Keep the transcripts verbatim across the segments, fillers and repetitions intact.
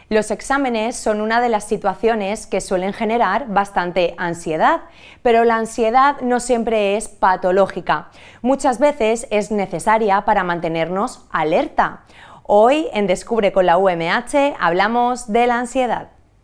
Los exámenes son una de las situaciones que suelen generar bastante ansiedad, pero la ansiedad no siempre es patológica. Muchas veces es necesaria para mantenernos alerta. Hoy en Descubre con la U M H hablamos de la ansiedad.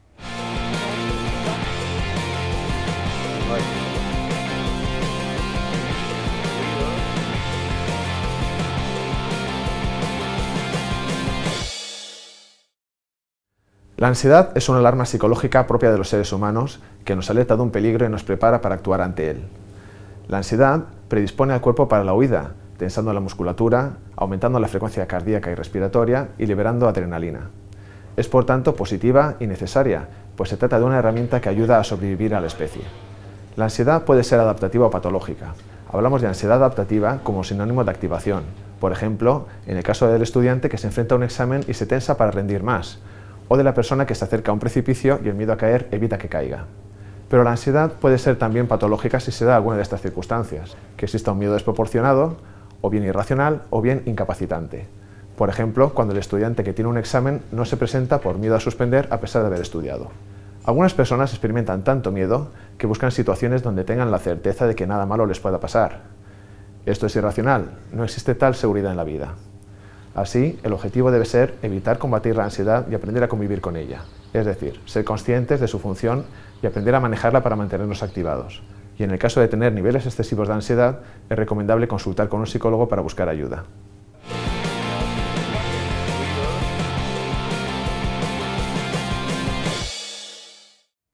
La ansiedad es una alarma psicológica propia de los seres humanos que nos alerta de un peligro y nos prepara para actuar ante él. La ansiedad predispone al cuerpo para la huida, tensando la musculatura, aumentando la frecuencia cardíaca y respiratoria y liberando adrenalina. Es por tanto positiva y necesaria, pues se trata de una herramienta que ayuda a sobrevivir a la especie. La ansiedad puede ser adaptativa o patológica. Hablamos de ansiedad adaptativa como sinónimo de activación. Por ejemplo, en el caso del estudiante que se enfrenta a un examen y se tensa para rendir más, o de la persona que se acerca a un precipicio y el miedo a caer evita que caiga. Pero la ansiedad puede ser también patológica si se da alguna de estas circunstancias, que exista un miedo desproporcionado, o bien irracional, o bien incapacitante. Por ejemplo, cuando el estudiante que tiene un examen no se presenta por miedo a suspender a pesar de haber estudiado. Algunas personas experimentan tanto miedo que buscan situaciones donde tengan la certeza de que nada malo les pueda pasar. Esto es irracional, no existe tal seguridad en la vida. Así, el objetivo debe ser evitar combatir la ansiedad y aprender a convivir con ella, es decir, ser conscientes de su función y aprender a manejarla para mantenernos activados. Y en el caso de tener niveles excesivos de ansiedad, es recomendable consultar con un psicólogo para buscar ayuda.